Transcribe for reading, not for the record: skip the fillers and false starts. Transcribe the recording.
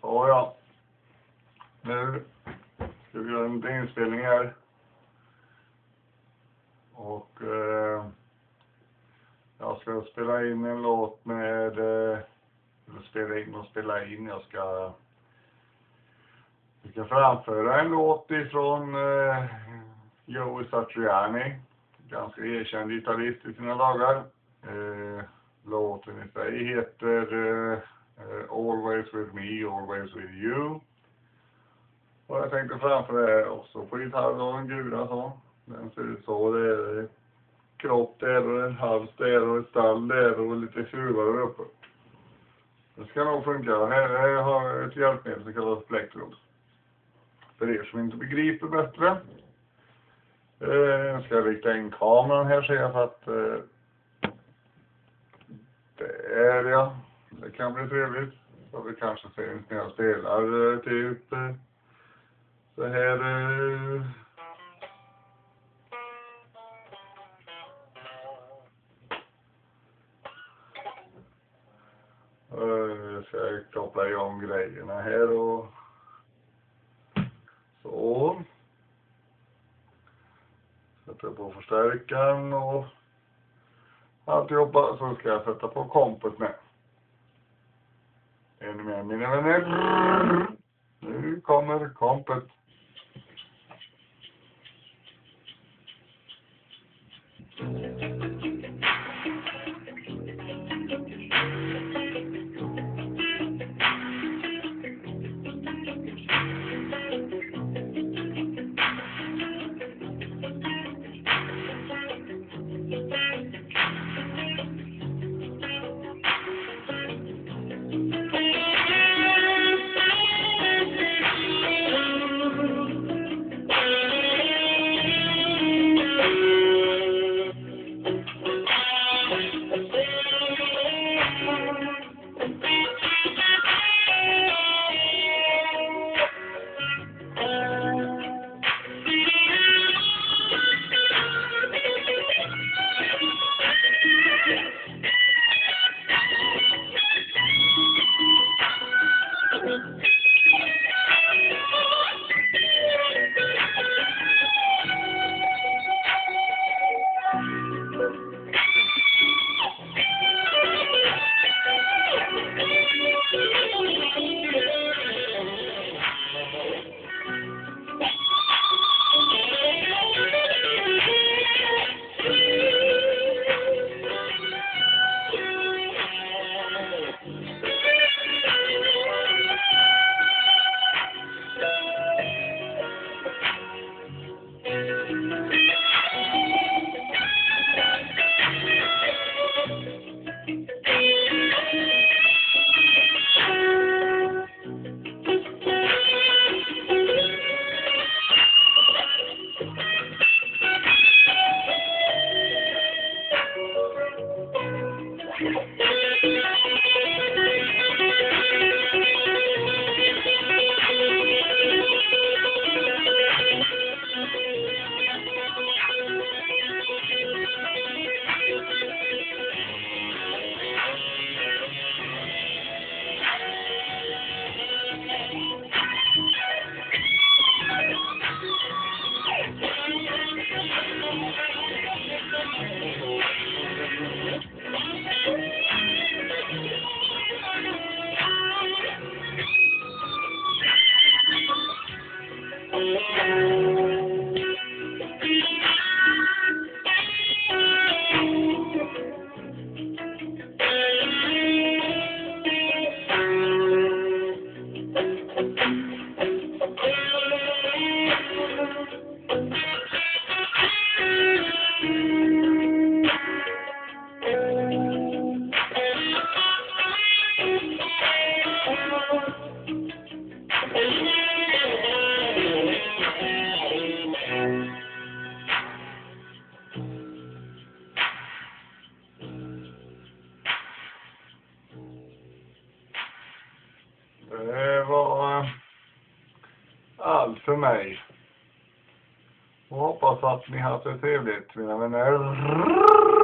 Så ja. Nu ska vi göra en inspelning här. Och jag ska spela in en låt med jag ska framföra en låt ifrån Joe Satriani, ganska erkänd gitarrist i sina dagar. Låten i sig heter Always with me, always with you. Och jag tänkte framföra det också på gitarr och en gura så. Den ser ut så, det är kropp där och en hals där och ett stall där och lite skruvar där uppe. Det ska nog funka. Här har jag ett hjälpmedel som kallas plektrum. För er som inte begriper bättre. Jag ska rikta in kameran här så jag för att där ja. Det kan bli trevligt. Så vi kanske ser när jag spelar typ så här. Jag ska koppla igång grejerna här och så. Sätta på förstärkaren och alltihopa, så ska jag sätta på kompet med. Är ni med mina vänner? Nu kommer kompet. Det var allt för mig. Och hoppas att ni har haft det trevligt, mina vänner.